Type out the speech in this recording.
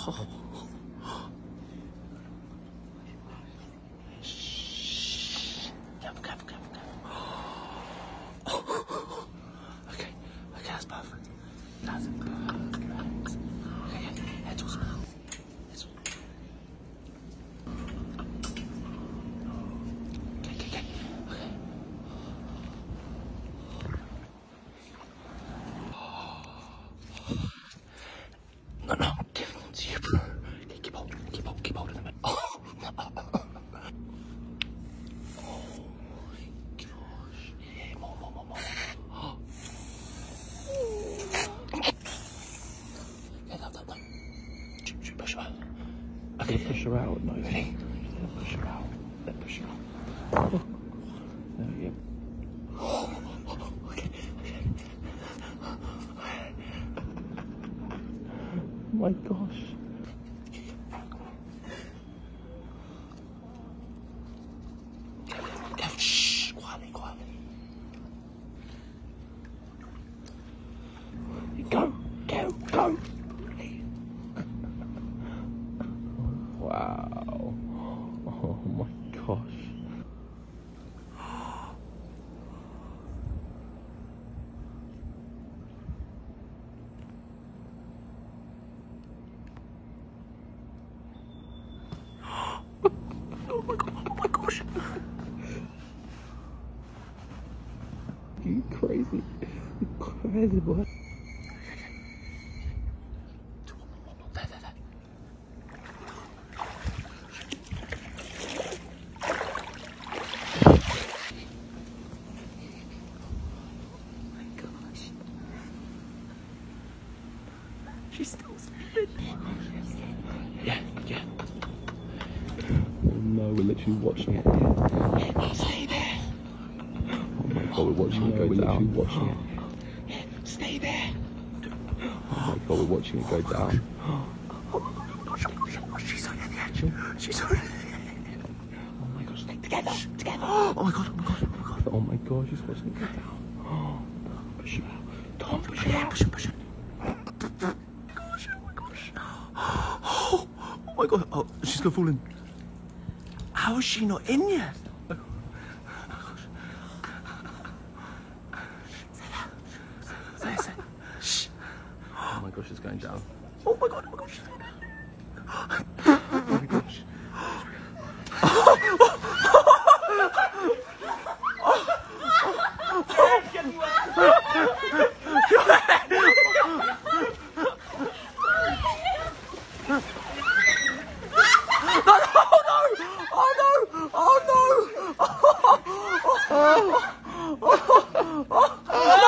Shh. Careful. Okay, that's perfect. That's perfect. Okay, head towards me. Okay. No, I'm giving them to you, bro. Okay, keep holding them. Oh my gosh. Yeah, more. Okay, no. Should we push her out? Okay, push her out. No, ready? Push her out. Push her out. There we go. Okay. Oh my gosh. Shh, quietly. Go. Wow. Oh my gosh. Oh my gosh. You crazy boy. There. My gosh. She's still sleeping. Yeah. Oh no, we're literally watching it. Stay there. Oh my god, we're watching it go down. Stay there. Oh my god, we're watching it go down. Oh she's over the edge. She's over the edge. Oh my gosh, stay together. Oh my god. Oh my god, she's watching it go down. Push her out. Don't push her out. Push her. Oh my gosh. Oh my god. Oh, she's gonna fall in. How is she not in yet? Say. Shh. Oh my gosh, it's going down. Oh my gosh. Oh my gosh. Oh no!